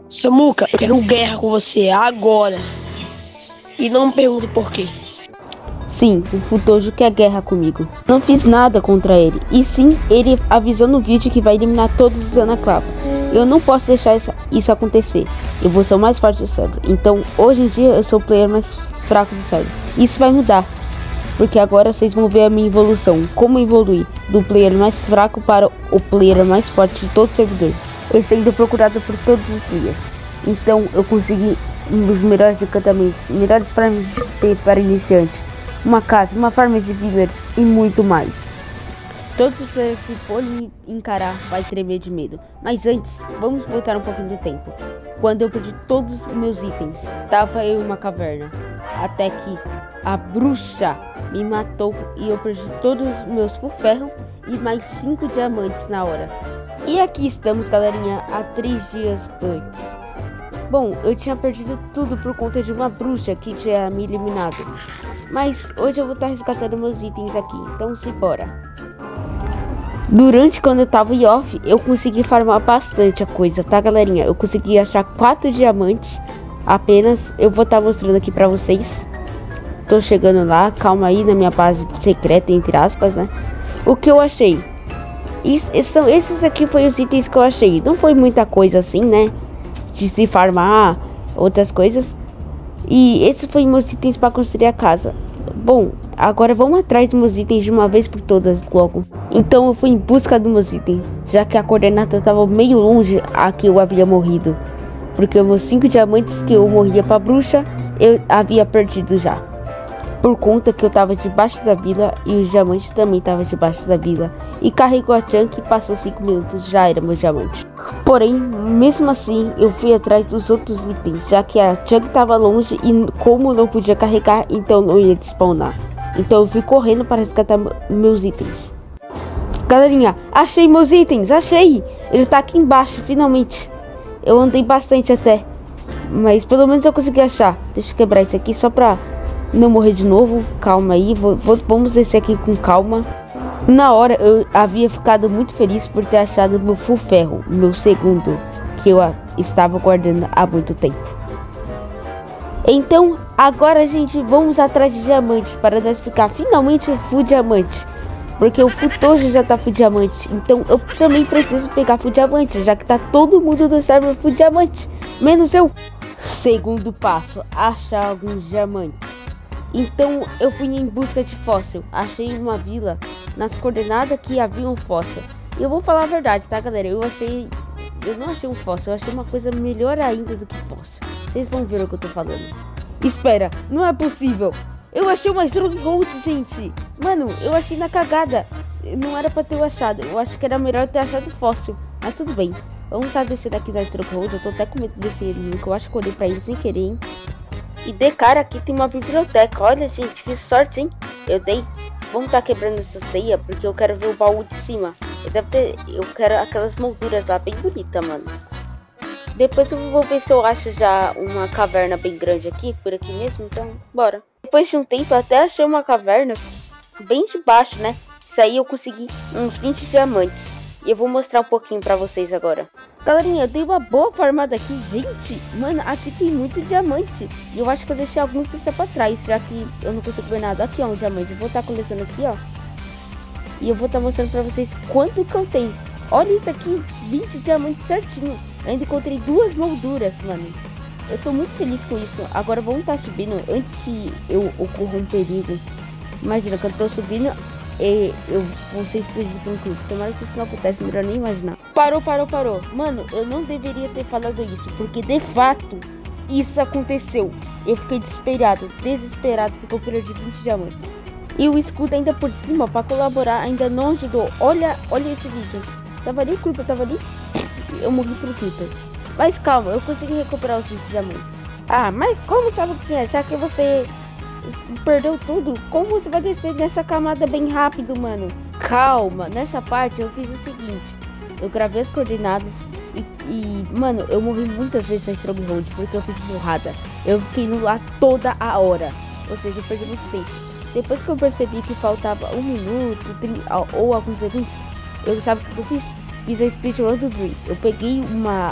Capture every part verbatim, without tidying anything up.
Samuca, eu quero guerra com você agora. E não me pergunte por quê. Sim, o Futojo quer guerra comigo. Não fiz nada contra ele. E sim, ele avisou no vídeo que vai eliminar todos os Anaclava. Eu não posso deixar isso, isso acontecer. Eu vou ser o mais forte do server. Então, hoje em dia, eu sou o player mais fraco do server. Isso vai mudar. Porque agora vocês vão ver a minha evolução. Como evoluir do player mais fraco para o player mais forte de todo o servidor. E sendo procurado por todos os players. Então, eu consegui um dos melhores encantamentos, melhores farms de X P para iniciantes, uma casa, uma farm de villagers e muito mais. Todos os players que forem encarar vai tremer de medo. Mas antes, vamos voltar um pouquinho do tempo. Quando eu perdi todos os meus itens, estava eu em uma caverna. Até que a bruxa me matou e eu perdi todos os meus full ferro e mais cinco diamantes na hora. E aqui estamos, galerinha, há três dias antes. Bom, eu tinha perdido tudo por conta de uma bruxa que tinha me eliminado. Mas hoje eu vou estar resgatando meus itens aqui, então simbora. Durante quando eu tava em off, eu consegui farmar bastante a coisa, tá, galerinha? Eu consegui achar quatro diamantes apenas. Eu vou estar mostrando aqui pra vocês. Tô chegando lá, calma aí, na minha base secreta, entre aspas, né? O que eu achei? Isso, esses aqui foram os itens que eu achei. Não foi muita coisa assim, né? De se farmar, outras coisas. E esses foram meus itens para construir a casa. Bom, agora vamos atrás dos meus itens de uma vez por todas logo. Então eu fui em busca dos meus itens, já que a coordenada estava meio longe a que eu havia morrido. Porque meus cinco diamantes que eu morria para bruxa, eu havia perdido já. Por conta que eu tava debaixo da vila e os diamantes também estavam debaixo da vila. E carregou a chunk e passou cinco minutos, já era meu diamante. Porém, mesmo assim, eu fui atrás dos outros itens, já que a chunk estava longe e como não podia carregar, então não ia despawnar. Então eu fui correndo para resgatar meus itens. Galerinha, achei meus itens, achei! Ele tá aqui embaixo, finalmente. Eu andei bastante até, mas pelo menos eu consegui achar. Deixa eu quebrar isso aqui só pra não morrer de novo. Calma aí, vou, vou, vamos descer aqui com calma. Na hora eu havia ficado muito feliz por ter achado meu full ferro, meu segundo, que eu estava guardando há muito tempo. Então agora, gente, vamos atrás de diamante para nós ficar finalmente full diamante. Porque o Futojo já tá full diamante, então eu também preciso pegar full diamante, já que tá todo mundo do server full diamante, menos eu. Segundo passo, achar alguns diamantes. Então eu fui em busca de fóssil, achei uma vila nas coordenadas que havia um fóssil. E eu vou falar a verdade, tá, galera? Eu achei, eu não achei um fóssil, eu achei uma coisa melhor ainda do que fóssil. Vocês vão ver o que eu tô falando. Espera, não é possível. Eu achei uma Stronghold, gente. Mano, eu achei na cagada. Não era pra ter achado, eu acho que era melhor ter achado fóssil. Mas tudo bem, vamos estar descendo aqui da Stronghold. Eu tô até com medo de descer ele, que eu acho que eu olhei pra ele sem querer, hein. E de cara aqui tem uma biblioteca. Olha, gente, que sorte, hein? Eu dei. Vamos estar quebrando essa teia, porque eu quero ver o baú de cima. Eu, deve ter... eu quero aquelas molduras lá, bem bonita, mano. Depois eu vou ver se eu acho já uma caverna bem grande aqui, por aqui mesmo. Então, bora. Depois de um tempo, eu até achei uma caverna bem de baixo, né? Isso aí eu consegui uns vinte diamantes. E eu vou mostrar um pouquinho pra vocês agora. Galerinha, eu dei uma boa farmada aqui. Gente, mano, aqui tem muito diamante. E eu acho que eu deixei alguns deixar pra trás, já que eu não consigo ver nada. Aqui, ó, um diamante. Eu vou estar coletando aqui, ó. E eu vou estar mostrando pra vocês quanto que eu tenho. Olha isso aqui, vinte diamantes certinho. Eu ainda encontrei duas molduras, mano. Eu tô muito feliz com isso. Agora vamos estar subindo antes que eu ocorra um perigo. Imagina que eu tô subindo... E eu vou ser explodido por um clube. Tomara que isso não acontece, melhor nem imaginar. Parou, parou, parou. Mano, eu não deveria ter falado isso, porque de fato isso aconteceu. Eu fiquei desesperado, desesperado, porque eu perdi vinte diamantes. E o escudo ainda por cima, pra colaborar, ainda não ajudou. Olha, olha esse vídeo. Tava ali, o Creeper tava ali. Eu morri pro Creeper. Mas calma, eu consegui recuperar os vinte diamantes. Ah, mas como sabe o que é? Já que você... perdeu tudo, como você vai descer nessa camada bem rápido, mano? Calma, nessa parte eu fiz o seguinte. Eu gravei as coordenadas e, e mano, eu morri muitas vezes na Stronghold porque eu fiz burrada. Eu fiquei no lá toda a hora, ou seja, eu perdi muito tempo. Depois que eu percebi que faltava um minuto trinta, ou alguns segundos, eu sabe o que eu fiz? Fiz a speedrun do Dream. Eu peguei uma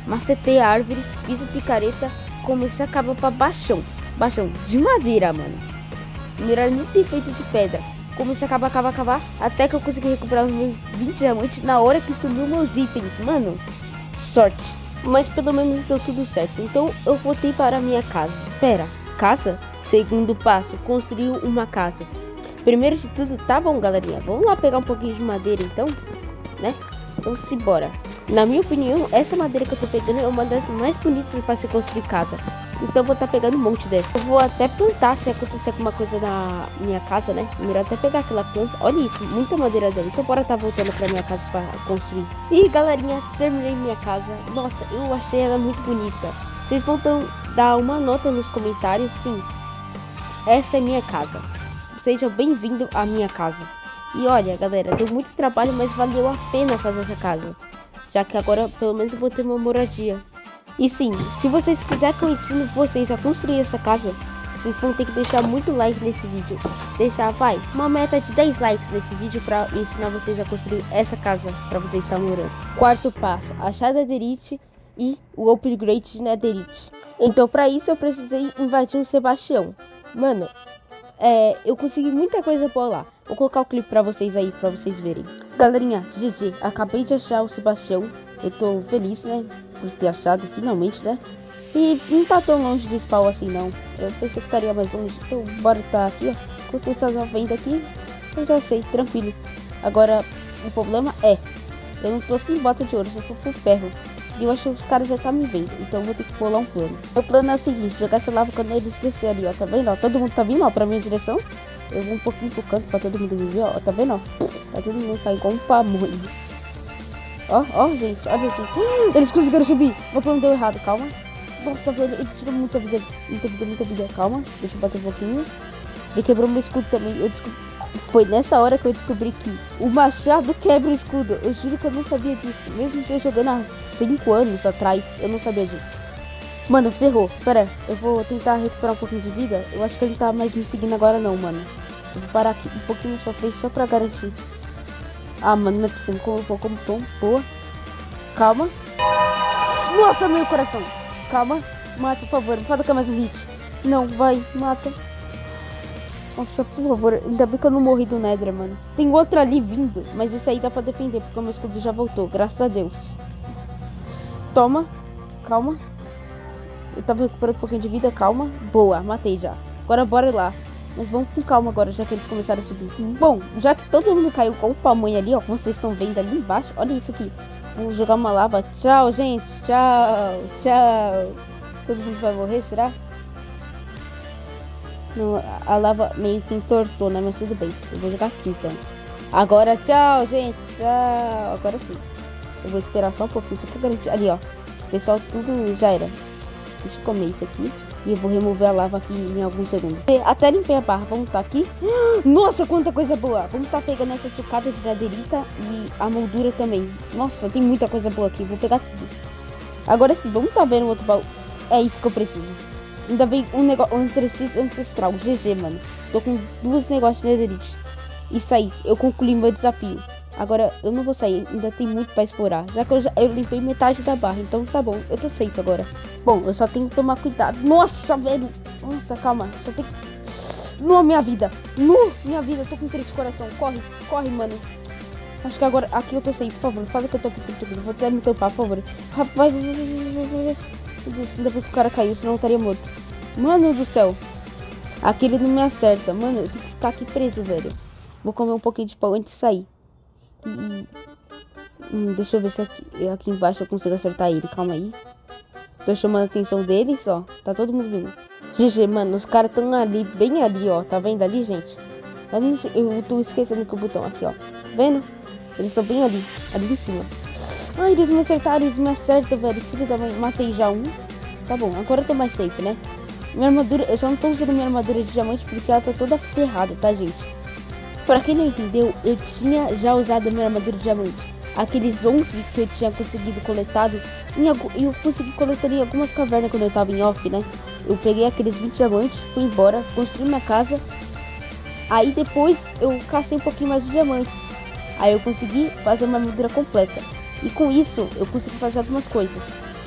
macetei a árvore, fiz a picareta, comecei a cavar pra baixão. Baixão de madeira, mano. Melhor nem ter feito de pedra. Comecei a cavar, cavar, cavar, até que eu consegui recuperar os meus vinte diamantes na hora que sumiu meus itens, mano. Sorte. Mas pelo menos deu tudo certo. Então eu voltei para a minha casa. Pera, casa? Segundo passo, construir uma casa. Primeiro de tudo, tá bom, galerinha. Vamos lá pegar um pouquinho de madeira, então, né? Então, simbora. Na minha opinião, essa madeira que eu tô pegando é uma das mais bonitas para se construir casa. Então, eu vou estar tá pegando um monte dessa. Eu vou até plantar se acontecer alguma coisa na minha casa, né? Melhor até pegar aquela planta. Olha isso, muita madeira dela. Então, bora tá voltando pra minha casa para construir. E, galerinha, terminei minha casa. Nossa, eu achei ela muito bonita. Vocês vão dar uma nota nos comentários, sim. Essa é minha casa. Seja bem-vindo à minha casa. E olha, galera, deu muito trabalho, mas valeu a pena fazer essa casa. Já que agora, pelo menos, eu vou ter uma moradia. E sim, se vocês quiserem que eu ensine vocês a construir essa casa, vocês vão ter que deixar muito like nesse vídeo. Deixar, vai, uma meta de dez likes nesse vídeo para ensinar vocês a construir essa casa para vocês estar morando. Quarto passo, achar Netherite e o upgrade de Netherite. Então, para isso, eu precisei invadir um Sebastião. Mano, é, eu consegui muita coisa por lá. Vou colocar o clipe pra vocês aí, pra vocês verem. Galerinha, G G, acabei de achar o Sebastião. Eu tô feliz, né, por ter achado finalmente, né. E não tá tão longe do spawn assim, não. Eu pensei que estaria mais longe. Então, bora tá aqui, ó. Vocês estão vendo aqui, eu já sei, tranquilo. Agora, o problema é, eu não tô sem bota de ouro, eu tô com ferro. E eu acho que os caras já tá me vendo, então eu vou ter que pular um plano. O plano é o seguinte, jogar essa lava quando eles descerem ali, ó, tá vendo? Ó, todo mundo tá vindo, ó, pra minha direção. Eu vou um pouquinho pro canto pra todo mundo me ver, ó, tá vendo, ó? Tá todo mundo tá igual um pamonha. Ó, ó, gente, olha, gente. Eles conseguiram subir, o plano deu errado, calma. Nossa, velho, ele tirou muita vida, muita vida, muita vida, calma. Deixa eu bater um pouquinho. Ele quebrou meu escudo também, eu descobri. Foi nessa hora que eu descobri que o machado quebra o escudo. Eu juro que eu não sabia disso. Mesmo se eu jogando há cinco anos atrás, eu não sabia disso. Mano, ferrou. Pera, eu vou tentar recuperar um pouquinho de vida. Eu acho que ele não tá mais me seguindo agora não, mano. Eu vou parar aqui um pouquinho pra frente só pra garantir. Ah, mano, não é possível. Como tô, como tô. Boa. Calma. Nossa, meu coração. Calma. Mata, por favor. Não pode ficar mais um hit. Não, vai. Mata. Nossa, por favor, ainda bem que eu não morri do Nether, mano. Tem outro ali vindo, mas esse aí dá pra defender, porque o meu escudo já voltou, graças a Deus. Toma, calma. Eu tava recuperando um pouquinho de vida, calma. Boa, matei já. Agora bora lá. Mas vamos com calma agora, já que eles começaram a subir. Bom, já que todo mundo caiu com o pamonha ali, ó, como vocês estão vendo ali embaixo, olha isso aqui. Vou jogar uma lava. Tchau, gente. Tchau, tchau. Todo mundo vai morrer, será? Não, a lava meio que entortou, né? Mas tudo bem. Eu vou jogar aqui então. Agora, tchau, gente. Tchau. Agora sim. Eu vou esperar só um pouquinho, só pra garantir. Ali, ó. Pessoal, tudo já era. Deixa eu comer isso aqui. E eu vou remover a lava aqui em alguns segundos. Até limpei a barra. Vamos estar aqui. Nossa, quanta coisa boa. Vamos estar pegando essa sucata de Netherita e a moldura também. Nossa, tem muita coisa boa aqui. Vou pegar tudo. Agora sim, vamos estar vendo o outro baú. É isso que eu preciso. Ainda bem um negócio, um exercício ancestral, G G, mano. Tô com duas negócios de Netherite. Isso aí, eu concluí meu desafio. Agora, eu não vou sair, ainda tem muito pra explorar. Já que eu, já, eu limpei metade da barra, então tá bom, eu tô safe agora. Bom, eu só tenho que tomar cuidado. Nossa, velho. Nossa, calma, só tem que... No, minha vida. No, minha vida, eu tô com triste de coração. Corre, corre, mano. Acho que agora, aqui eu tô safe, por favor. Fala que eu tô aqui, tô aqui. Vou até me tampar, por favor. Rapaz, vai, vai, vai, vai, vai. Meu Deus, ainda bem que o cara caiu, senão eu estaria morto. Mano do céu. Aqui ele não me acerta. Mano, eu tenho que ficar aqui preso, velho. Vou comer um pouquinho de pão antes de sair. E... Hum, deixa eu ver se aqui, aqui embaixo eu consigo acertar ele. Calma aí. Tô chamando a atenção deles, ó. Tá todo mundo vindo. G G, mano, os caras estão ali, bem ali, ó. Tá vendo ali, gente? Eu, não sei, eu tô esquecendo que o botão aqui, ó. Vendo? Eles estão bem ali. Ali em cima. Ai, eles me acertaram, eles me acertam, velho. Filho da mãe, matei já um. Tá bom, agora eu tô mais safe, né? Minha armadura, eu só não tô usando minha armadura de diamante porque ela tá toda ferrada, tá, gente? Pra quem não entendeu, eu tinha já usado a minha armadura de diamante. Aqueles onze que eu tinha conseguido coletado, em, eu consegui coletar em algumas cavernas quando eu tava em off, né? Eu peguei aqueles vinte diamantes, fui embora, construí minha casa. Aí depois eu cacei um pouquinho mais de diamantes. Aí eu consegui fazer uma armadura completa. E com isso, eu consegui fazer algumas coisas.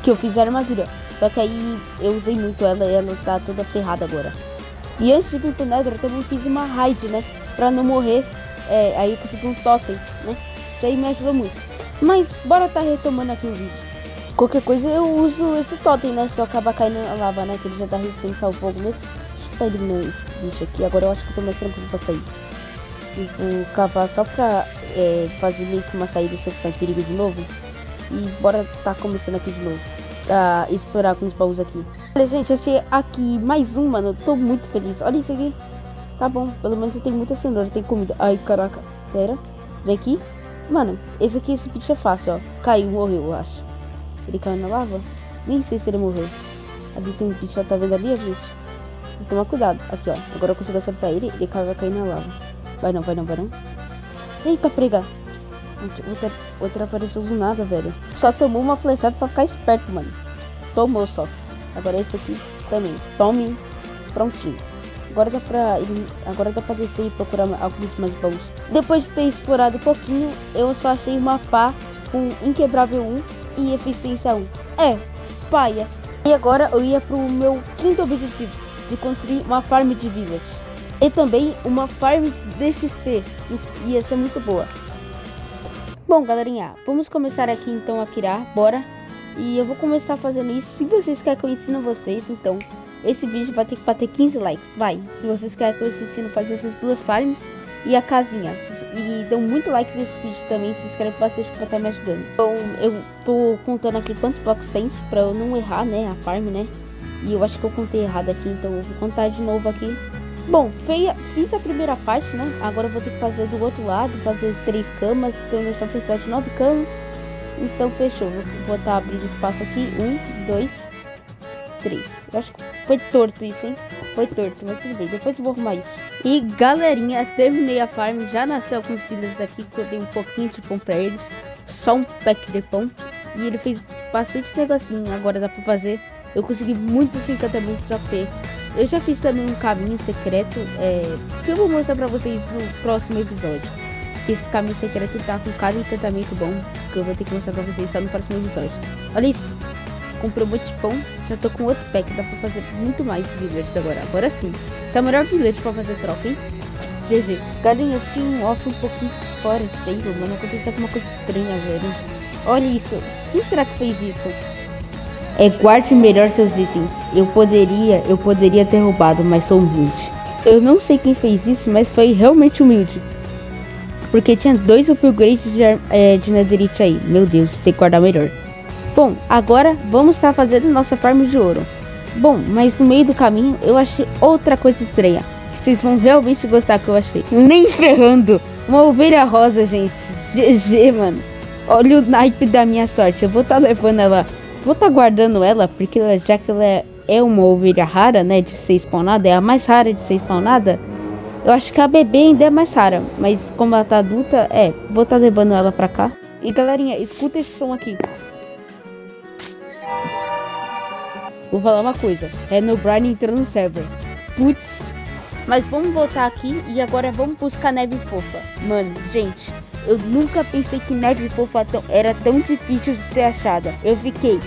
que eu fiz a armadura. Só que aí eu usei muito ela e ela tá toda ferrada agora. E antes de vir pro Nether eu também fiz uma raid, né? Pra não morrer. É, aí eu consegui um totem, né? Isso aí me ajudou muito. Mas bora tá retomando aqui o vídeo. Qualquer coisa eu uso esse totem, né? Se eu acabar caindo na lava, né? Que ele já tá resistência ao fogo mesmo. Deixa eu tá eliminando esse bicho aqui. Agora eu acho que eu tô mais tranquilo pra sair. E vou cavar só pra é, fazer meio que uma saída se eu ficar em perigo de novo. E bora tá começando aqui de novo. Pra explorar com os baús aqui. Olha, gente, achei aqui mais um, mano. Eu tô muito feliz. Olha isso aqui. Tá bom, pelo menos eu tenho muita cenoura, tem comida. Ai, caraca. Pera. Vem aqui. Mano, esse aqui, esse bicho é fácil, ó. Caiu, morreu, eu acho. Ele caiu na lava? Nem sei se ele morreu. Ali tem um bicho, ó. Tá vendo ali, gente? Tem que tomar cuidado. Aqui, ó. Agora eu consigo acertar ele. Ele vai cair na lava. Vai não, vai não, vai não. Eita, prega. Outra, outra apareceu do nada, velho. Só tomou uma flechada pra ficar esperto, mano. Tomou só. Agora esse aqui também. Tome. Prontinho. Agora dá pra, agora dá pra descer e procurar alguns mais baús. Depois de ter explorado um pouquinho, eu só achei uma pá com inquebrável um e eficiência um. É, paia. E agora eu ia pro meu quinto objetivo, de construir uma farm de village. E também uma farm de X P. Ia ser muito boa. Bom, galerinha, vamos começar aqui então a criar, bora. E eu vou começar fazendo isso. Se vocês querem que eu ensine vocês, então esse vídeo vai ter que bater quinze likes, vai. Se vocês querem que eu ensine a fazer essas duas farms e a casinha. E dão muito like nesse vídeo também, se inscreve bastante pra estar me ajudando. Então, eu tô contando aqui quantos blocos tem, pra eu não errar, né, a farm, né. E eu acho que eu contei errado aqui, então eu vou contar de novo aqui. Bom, feia, fiz a primeira parte, né. Agora eu vou ter que fazer do outro lado, fazer três camas, então nós vamos precisar de nove camas. Então fechou, vou botar abrindo espaço aqui, um, dois, três. Eu acho que foi torto isso, hein? Foi torto, mas tudo bem, depois eu vou arrumar isso. E galerinha, terminei a farm, já nasceu alguns filhos aqui, que eu dei um pouquinho de pão pra eles. Só um pack de pão. E ele fez bastante negocinho, agora dá pra fazer. Eu consegui muitos encantamentos A P. Eu já fiz também um caminho secreto, é, que eu vou mostrar pra vocês no próximo episódio. Esse caminho secreto tá com cada encantamento bom, que eu vou ter que mostrar pra vocês, tá no próximo episódio. Olha isso. Comprei um monte de pão, já tô com outro pack, dá pra fazer muito mais village agora. Agora sim, esse é o melhor village pra fazer troca, hein? G G. Galerinha, eu fiquei um off um pouquinho fora de tempo, mano, aconteceu alguma coisa estranha, velho. Olha isso, quem será que fez isso? É, guarde melhor seus itens. Eu poderia, eu poderia ter roubado, mas sou humilde. Eu não sei quem fez isso, mas foi realmente humilde. Porque tinha dois upgrades de, é, de netherite aí. Meu Deus, tem que guardar melhor. Bom, agora vamos estar fazendo nossa farm de ouro. Bom, mas no meio do caminho eu achei outra coisa estranha. Que vocês vão realmente gostar que eu achei. Nem ferrando. Uma ovelha rosa, gente. G G, mano. Olha o naipe da minha sorte. Eu vou estar levando ela. Vou estar guardando ela. Porque ela, já que ela é, é uma ovelha rara, né? De ser spawnada. É a mais rara de ser spawnada. Eu acho que a bebê ainda é mais rara. Mas como ela tá adulta, é. Vou estar levando ela pra cá. E galerinha, escuta esse som aqui. Vou falar uma coisa, é no Brian entrando no server. Putz. Mas vamos voltar aqui e agora vamos buscar neve fofa. Mano, gente, eu nunca pensei que neve fofa tão, era tão difícil de ser achada. Eu fiquei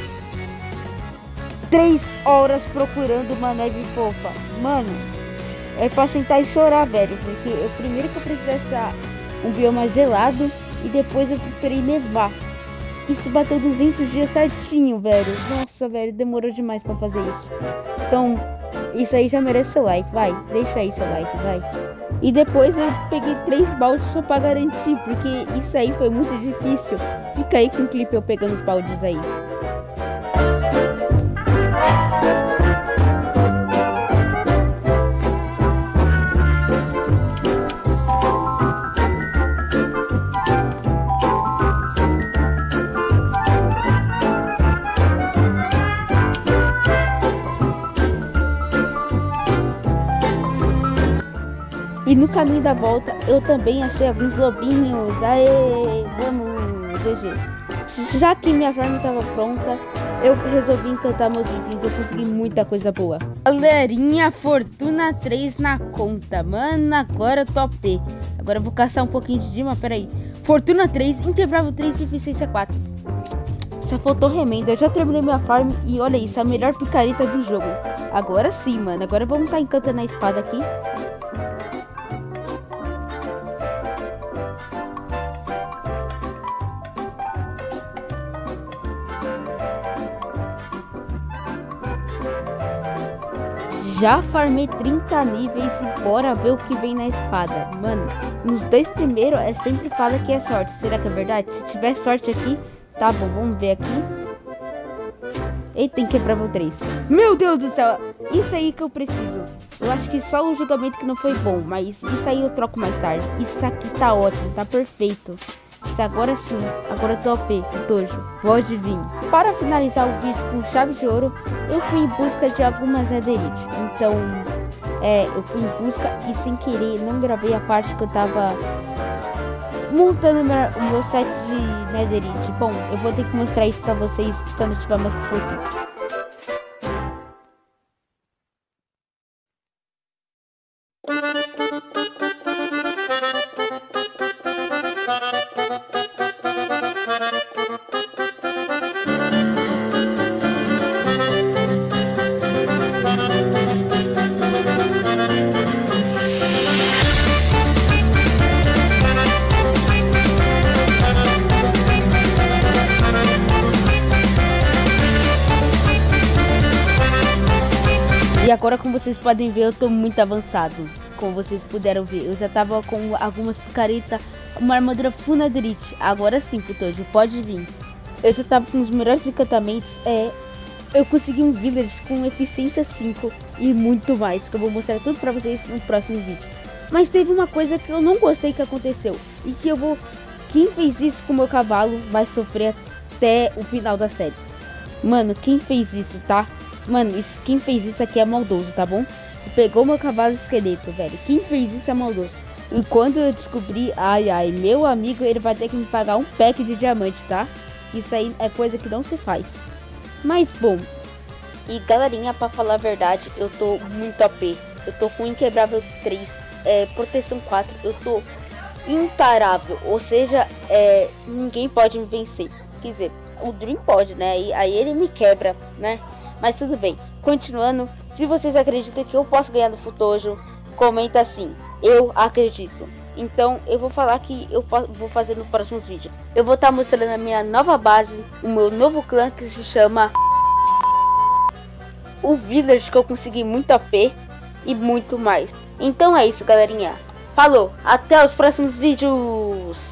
três horas procurando uma neve fofa. Mano, é pra sentar e chorar, velho. Porque eu primeiro que eu preciso achar um bioma gelado e depois eu esperei nevar. Isso bateu duzentos dias certinho, velho. Nossa, velho, demorou demais pra fazer isso. Então, isso aí já merece seu like, vai. Deixa aí seu like, vai. E depois eu peguei três baldes só pra garantir, porque isso aí foi muito difícil. Fica aí com o clipe eu pegando os baldes aí. E no caminho da volta eu também achei alguns lobinhos. Aê, vamos, G G. Já que minha farm estava pronta, eu resolvi encantar meus itens. Eu consegui muita coisa boa. Galerinha, fortuna três na conta. Mano, agora eu topei. Agora eu vou caçar um pouquinho de dima, peraí. Fortuna três, inquebrável três e eficiência quatro. só faltou remenda. Eu já terminei minha farm e olha isso, a melhor picareta do jogo. Agora sim, mano. Agora vamos estar encantando a espada aqui. Já farmei trinta níveis e bora ver o que vem na espada. Mano, nos dois primeiros é sempre fala que é sorte. Será que é verdade? Se tiver sorte aqui, tá bom, vamos ver aqui. Eita, tem que quebrar o três. Meu Deus do céu, isso aí que eu preciso. Eu acho que só o julgamento que não foi bom, mas isso aí eu troco mais tarde. Isso aqui tá ótimo, tá perfeito. Isso agora sim, agora eu tô O P, Futojo, pode vir. Para finalizar o vídeo com chave de ouro, eu fui em busca de algumas netherite. Então, é, eu fui em busca e sem querer não gravei a parte que eu tava montando minha, o meu set de netherite. Bom, eu vou ter que mostrar isso pra vocês quando eu tiver mais fortuna. E agora, como vocês podem ver, eu tô muito avançado. Como vocês puderam ver, eu já tava com algumas picaretas, uma armadura full netherite. Agora sim, Futojo, pode vir. Eu já tava com os melhores encantamentos. É, eu consegui um village com eficiência cinco e muito mais, que eu vou mostrar tudo pra vocês no próximo vídeo. Mas teve uma coisa que eu não gostei que aconteceu e que eu vou... Quem fez isso com o meu cavalo vai sofrer até o final da série. Mano, quem fez isso, tá? Mano, isso, quem fez isso aqui é maldoso, tá bom? Pegou meu cavalo esqueleto, velho. Quem fez isso é maldoso. E quando eu descobri, ai, ai, meu amigo, ele vai ter que me pagar um pack de diamante, tá? Isso aí é coisa que não se faz. Mas, bom. E, galerinha, pra falar a verdade, eu tô muito O P. Eu tô com Inquebrável três, é, Proteção quatro. Eu tô imparável. Ou seja, é, ninguém pode me vencer. Quer dizer, o Dream pode, né? E aí ele me quebra, né? Mas tudo bem, continuando, se vocês acreditam que eu posso ganhar do Futojo, comenta assim, eu acredito. Então eu vou falar que eu vou fazer nos próximos vídeos. Eu vou estar mostrando a minha nova base, o meu novo clã que se chama o Village, que eu consegui muito O P e muito mais. Então é isso, galerinha. Falou, até os próximos vídeos.